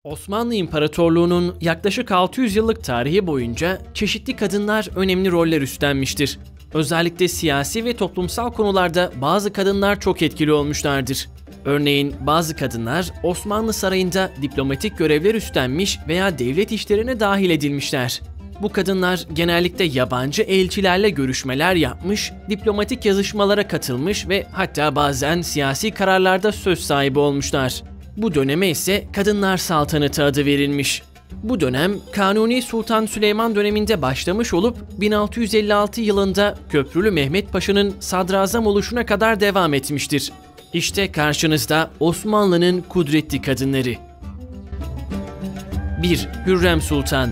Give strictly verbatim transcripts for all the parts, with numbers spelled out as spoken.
Osmanlı İmparatorluğu'nun yaklaşık altı yüz yıllık tarihi boyunca çeşitli kadınlar önemli roller üstlenmiştir. Özellikle siyasi ve toplumsal konularda bazı kadınlar çok etkili olmuşlardır. Örneğin bazı kadınlar Osmanlı Sarayı'nda diplomatik görevler üstlenmiş veya devlet işlerine dahil edilmişler. Bu kadınlar genellikle yabancı elçilerle görüşmeler yapmış, diplomatik yazışmalara katılmış ve hatta bazen siyasi kararlarda söz sahibi olmuşlar. Bu döneme ise Kadınlar Saltanatı adı verilmiş. Bu dönem Kanuni Sultan Süleyman döneminde başlamış olup bin altı yüz elli altı yılında Köprülü Mehmet Paşa'nın sadrazam oluşuna kadar devam etmiştir. İşte karşınızda Osmanlı'nın kudretli kadınları. bir. Hürrem Sultan.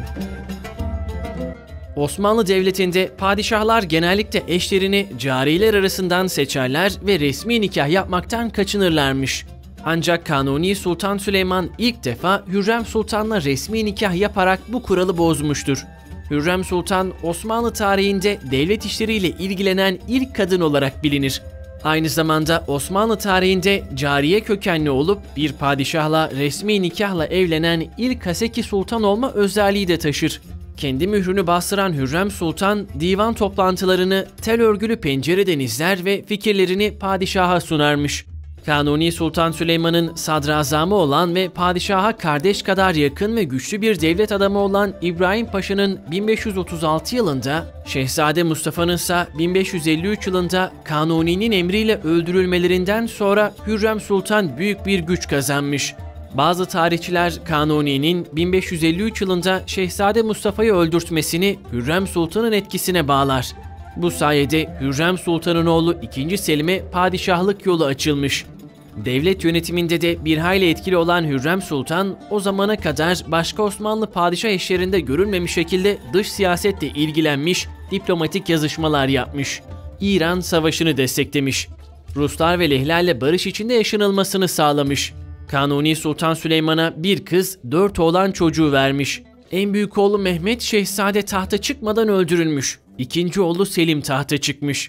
Osmanlı Devleti'nde padişahlar genellikle eşlerini cariler arasından seçerler ve resmi nikah yapmaktan kaçınırlarmış. Ancak Kanuni Sultan Süleyman ilk defa Hürrem Sultan'la resmi nikah yaparak bu kuralı bozmuştur. Hürrem Sultan, Osmanlı tarihinde devlet işleriyle ilgilenen ilk kadın olarak bilinir. Aynı zamanda Osmanlı tarihinde cariye kökenli olup bir padişahla resmi nikahla evlenen ilk Haseki Sultan olma özelliği de taşır. Kendi mührünü bastıran Hürrem Sultan, divan toplantılarını tel örgülü pencereden izler ve fikirlerini padişaha sunarmış. Kanuni Sultan Süleyman'ın sadrazamı olan ve padişaha kardeş kadar yakın ve güçlü bir devlet adamı olan İbrahim Paşa'nın bin beş yüz otuz altı yılında, Şehzade Mustafa'nın ise bin beş yüz elli üç yılında Kanuni'nin emriyle öldürülmelerinden sonra Hürrem Sultan büyük bir güç kazanmış. Bazı tarihçiler Kanuni'nin bin beş yüz elli üç yılında Şehzade Mustafa'yı öldürtmesini Hürrem Sultan'ın etkisine bağlar. Bu sayede Hürrem Sultan'ın oğlu ikinci. Selim'e padişahlık yolu açılmış. Devlet yönetiminde de bir hayli etkili olan Hürrem Sultan, o zamana kadar başka Osmanlı padişah eşlerinde görülmemiş şekilde dış siyasetle ilgilenmiş, diplomatik yazışmalar yapmış. İran Savaşı'nı desteklemiş. Ruslar ve Lehlerle barış içinde yaşanılmasını sağlamış. Kanuni Sultan Süleyman'a bir kız, dört oğlan çocuğu vermiş. En büyük oğlu Mehmet Şehzade tahta çıkmadan öldürülmüş. İkinci oğlu Selim tahta çıkmış.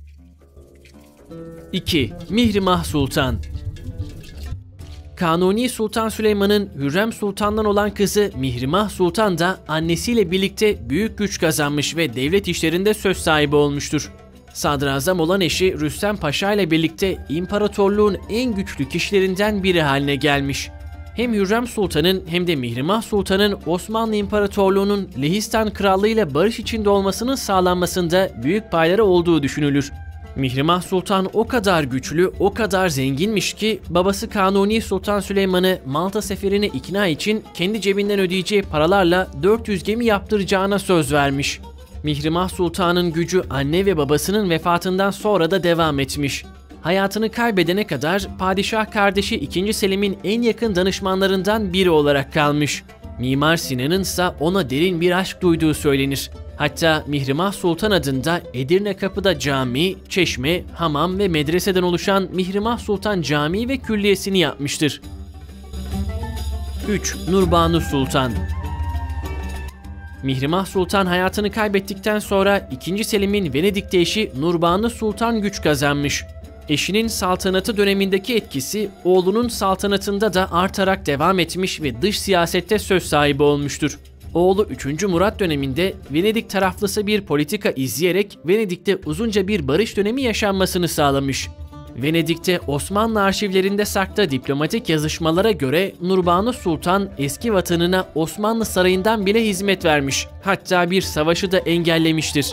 iki. Mihrimah Sultan. Kanuni Sultan Süleyman'ın Hürrem Sultan'dan olan kızı Mihrimah Sultan da annesiyle birlikte büyük güç kazanmış ve devlet işlerinde söz sahibi olmuştur. Sadrazam olan eşi Rüstem Paşa ile birlikte imparatorluğun en güçlü kişilerinden biri haline gelmiş. Hem Hürrem Sultan'ın hem de Mihrimah Sultan'ın Osmanlı İmparatorluğu'nun Lehistan Krallığı ile barış içinde olmasının sağlanmasında büyük payları olduğu düşünülür. Mihrimah Sultan o kadar güçlü, o kadar zenginmiş ki babası Kanuni Sultan Süleyman'ı Malta seferine ikna için kendi cebinden ödeyeceği paralarla dört yüz gemi yaptıracağına söz vermiş. Mihrimah Sultan'ın gücü anne ve babasının vefatından sonra da devam etmiş. Hayatını kaybedene kadar padişah kardeşi ikinci. Selim'in en yakın danışmanlarından biri olarak kalmış. Mimar Sinan'ın ise ona derin bir aşk duyduğu söylenir. Hatta Mihrimah Sultan adında Edirne Kapı'da cami, çeşme, hamam ve medreseden oluşan Mihrimah Sultan Camii ve Külliyesini yapmıştır. üç. Nurbanu Sultan. Mihrimah Sultan hayatını kaybettikten sonra ikinci. Selim'in Venedik'te eşi Nurbanu Sultan güç kazanmış. Eşinin saltanatı dönemindeki etkisi oğlunun saltanatında da artarak devam etmiş ve dış siyasette söz sahibi olmuştur. Oğlu üçüncü. Murat döneminde Venedik taraflısı bir politika izleyerek Venedik'te uzunca bir barış dönemi yaşanmasını sağlamış. Venedik'te Osmanlı arşivlerinde saklı diplomatik yazışmalara göre Nurbanu Sultan eski vatanına Osmanlı Sarayı'ndan bile hizmet vermiş. Hatta bir savaşı da engellemiştir.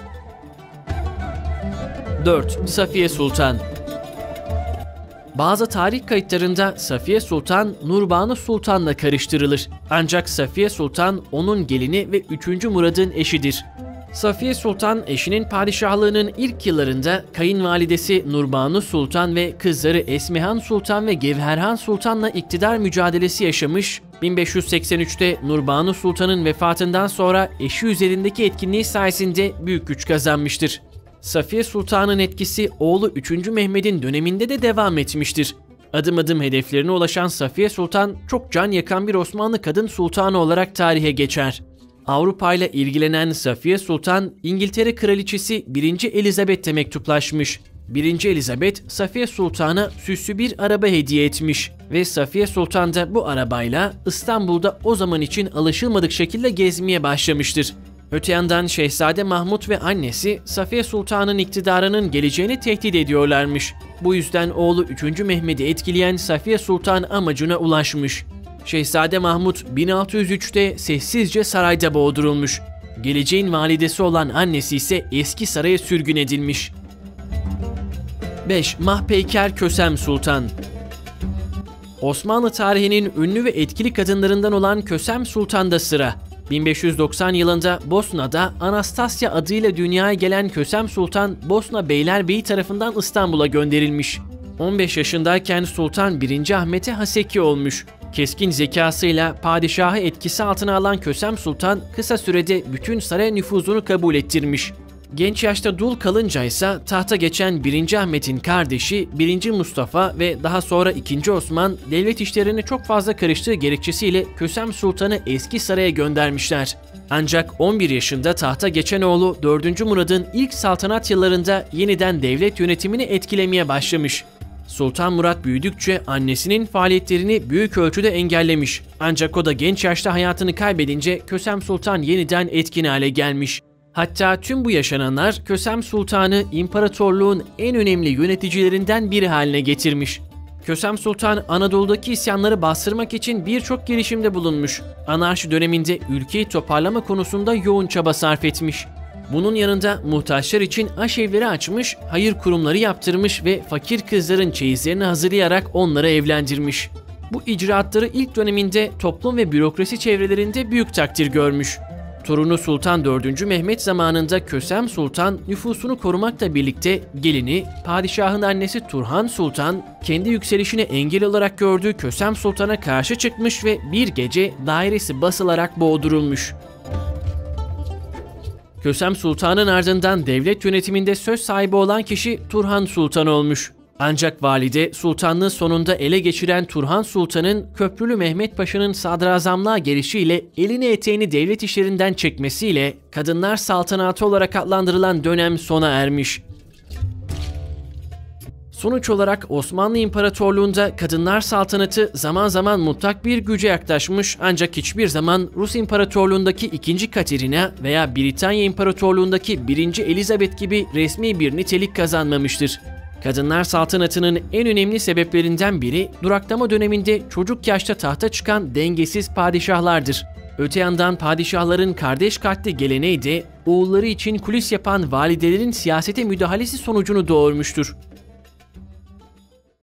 dört. Safiye Sultan. Bazı tarih kayıtlarında Safiye Sultan Nurbanu Sultan'la karıştırılır. Ancak Safiye Sultan onun gelini ve üçüncü. Murad'ın eşidir. Safiye Sultan eşinin padişahlığının ilk yıllarında kayınvalidesi Nurbanu Sultan ve kızları Esmihan Sultan ve Gevherhan Sultan'la iktidar mücadelesi yaşamış. bin beş yüz seksen üçte Nurbanu Sultan'ın vefatından sonra eşi üzerindeki etkinliği sayesinde büyük güç kazanmıştır. Safiye Sultan'ın etkisi oğlu üçüncü. Mehmet'in döneminde de devam etmiştir. Adım adım hedeflerine ulaşan Safiye Sultan çok can yakan bir Osmanlı kadın sultanı olarak tarihe geçer. Avrupa ile ilgilenen Safiye Sultan, İngiltere Kraliçesi birinci. Elizabeth'le mektuplaşmış. birinci. Elizabeth, Safiye Sultan'a süslü bir araba hediye etmiş ve Safiye Sultan da bu arabayla İstanbul'da o zaman için alışılmadık şekilde gezmeye başlamıştır. Öte yandan Şehzade Mahmut ve annesi Safiye Sultan'ın iktidarının geleceğini tehdit ediyorlarmış. Bu yüzden oğlu üçüncü. Mehmet'i etkileyen Safiye Sultan amacına ulaşmış. Şehzade Mahmut bin altı yüz üçte sessizce sarayda boğdurulmuş. Geleceğin validesi olan annesi ise eski saraya sürgün edilmiş. beş. Mahpeyker Kösem Sultan. Osmanlı tarihinin ünlü ve etkili kadınlarından olan Kösem Sultan'da sıra. bin beş yüz doksan yılında Bosna'da Anastasya adıyla dünyaya gelen Kösem Sultan, Bosna Beylerbeyi tarafından İstanbul'a gönderilmiş. on beş yaşındayken Sultan birinci. Ahmet'e haseki olmuş. Keskin zekasıyla padişahı etkisi altına alan Kösem Sultan kısa sürede bütün saray nüfuzunu kabul ettirmiş. Genç yaşta dul kalınca ise tahta geçen birinci. Ahmet'in kardeşi birinci. Mustafa ve daha sonra ikinci. Osman devlet işlerine çok fazla karıştığı gerekçesiyle Kösem Sultan'ı eski saraya göndermişler. Ancak on bir yaşında tahta geçen oğlu dördüncü. Murad'ın ilk saltanat yıllarında yeniden devlet yönetimini etkilemeye başlamış. Sultan Murat büyüdükçe annesinin faaliyetlerini büyük ölçüde engellemiş. Ancak o da genç yaşta hayatını kaybedince Kösem Sultan yeniden etkin hale gelmiş. Hatta tüm bu yaşananlar Kösem Sultan'ı imparatorluğun en önemli yöneticilerinden biri haline getirmiş. Kösem Sultan Anadolu'daki isyanları bastırmak için birçok girişimde bulunmuş. Anarşi döneminde ülkeyi toparlama konusunda yoğun çaba sarf etmiş. Bunun yanında muhtaçlar için aşevleri açmış, hayır kurumları yaptırmış ve fakir kızların çeyizlerini hazırlayarak onları evlendirmiş. Bu icraatları ilk döneminde toplum ve bürokrasi çevrelerinde büyük takdir görmüş. Torunu Sultan dördüncü. Mehmet zamanında Kösem Sultan nüfusunu korumakla birlikte gelini, padişahın annesi Turhan Sultan, kendi yükselişine engel olarak gördüğü Kösem Sultan'a karşı çıkmış ve bir gece dairesi basılarak boğdurulmuş. Kösem Sultan'ın ardından devlet yönetiminde söz sahibi olan kişi Turhan Sultan olmuş. Ancak valide sultanlığı sonunda ele geçiren Turhan Sultan'ın Köprülü Mehmet Paşa'nın sadrazamlığa gelişiyle elini eteğini devlet işlerinden çekmesiyle Kadınlar Saltanatı olarak adlandırılan dönem sona ermiş. Sonuç olarak Osmanlı İmparatorluğu'nda Kadınlar Saltanatı zaman zaman mutlak bir güce yaklaşmış ancak hiçbir zaman Rus İmparatorluğu'ndaki ikinci. Katerina veya Britanya İmparatorluğu'ndaki birinci. Elizabeth gibi resmi bir nitelik kazanmamıştır. Kadınlar Saltanatı'nın en önemli sebeplerinden biri duraklama döneminde çocuk yaşta tahta çıkan dengesiz padişahlardır. Öte yandan padişahların kardeş katli geleneği de oğulları için kulis yapan validelerin siyasete müdahalesi sonucunu doğurmuştur.